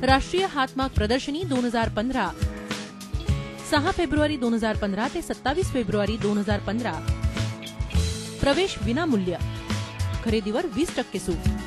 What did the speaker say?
राष्ट्रीय हातमाग प्रदर्शनी 2015 6 फेब्रुवारी 2015 ते 27 फेब्रुवारी 2015 प्रवेश विनामूल्य खरेदीवर 20% सूट।